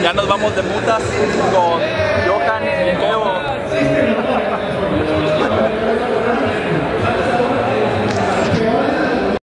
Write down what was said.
Ya nos vamos de mutas con Johan, Miqueo